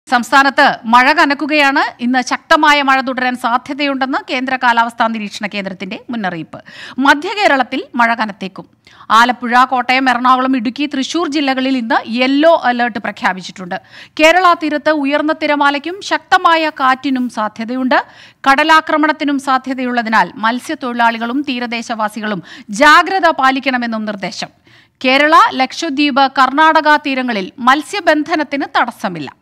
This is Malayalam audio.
സംസ്ഥാനത്ത് മഴ കനക്കുകയാണ്. ഇന്ന് ശക്തമായ മഴ തുടരാൻ സാധ്യതയുണ്ടെന്ന് കേന്ദ്ര കാലാവസ്ഥാ നിരീക്ഷണ കേന്ദ്രത്തിന്റെ മുന്നറിയിപ്പ്. മധ്യ കേരളത്തിൽ മഴ കനത്തേക്കും. ആലപ്പുഴ, കോട്ടയം, എറണാകുളം, ഇടുക്കി, തൃശൂർ ജില്ലകളിൽ ഇന്ന് യെല്ലോ അലർട്ട് പ്രഖ്യാപിച്ചിട്ടുണ്ട്. കേരള തീരത്ത് ഉയർന്ന തിരമാലയ്ക്കും ശക്തമായ കാറ്റിനും സാധ്യതയുണ്ട്. കടലാക്രമണത്തിനും സാധ്യതയുള്ളതിനാൽ മത്സ്യത്തൊഴിലാളികളും തീരദേശവാസികളും ജാഗ്രത പാലിക്കണമെന്നും നിർദ്ദേശം. കേരള, ലക്ഷദ്വീപ്, കർണാടക തീരങ്ങളിൽ മത്സ്യബന്ധനത്തിന് തടസ്സമില്ല.